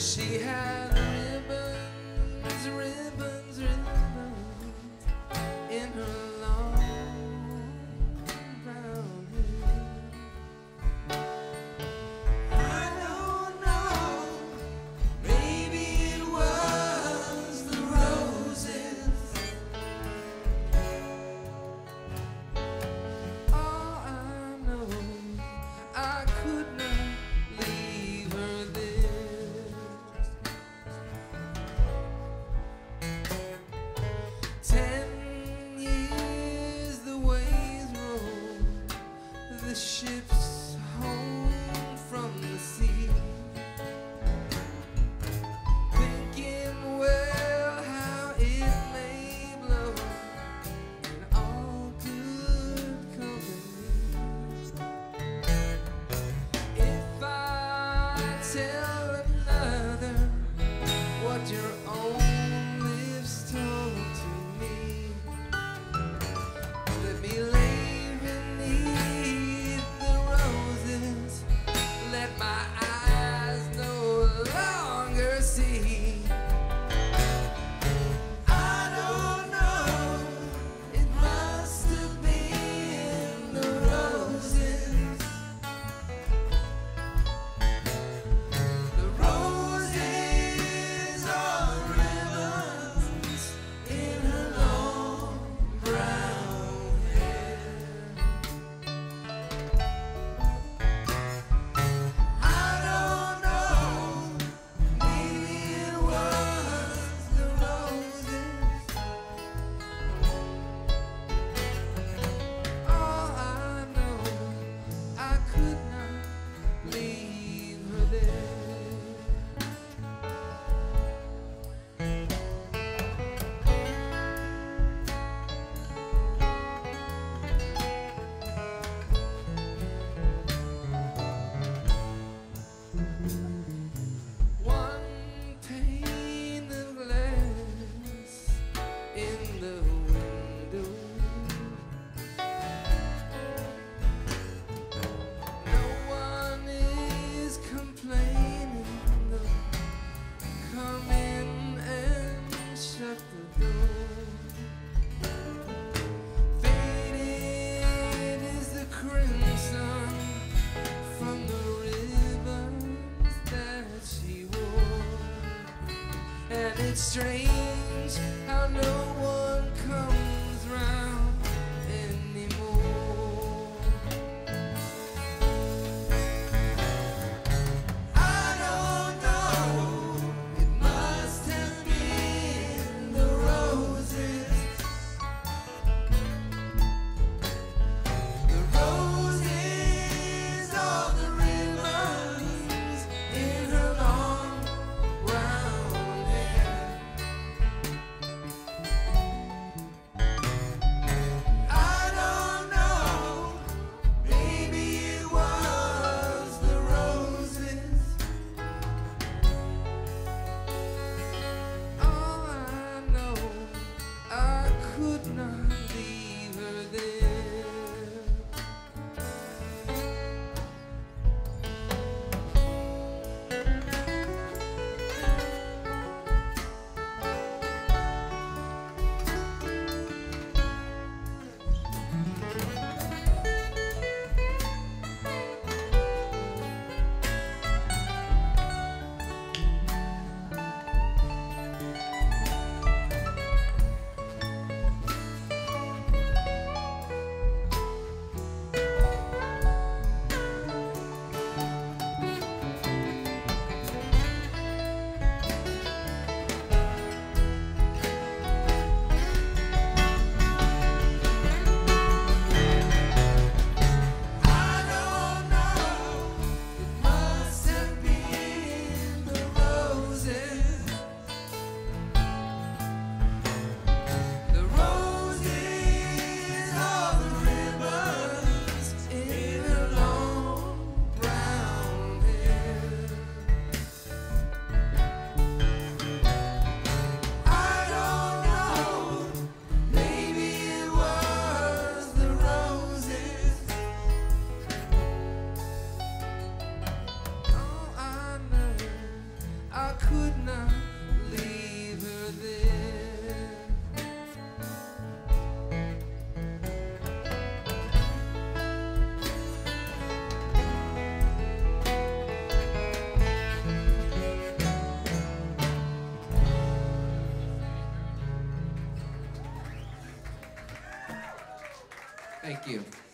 She had ribbons, ribbons, ribbons in her long brown hair. I don't know, maybe it was the roses. All I know, I could not leave her there. 10 years the waves roll, the ships home from the sea, thinking, well, how it may blow in all good company. If I tell another what your own lips told to me, let me lay beneath the roses, let my eyes no longer see. I don't know, it must have been the roses. The roses are ribbons in her long brown hair. I don't know, maybe it was the roses. All I know, I could not leave her there. One pane of glass in the window. No one is complaining, though. Come in and shut the door. Faded is the crimson from the ribbons that she wore, and it's strange how no one comes round anymore. I don't know, it must have been the roses. The roses are the ribbons in her long brown hair. Thank you.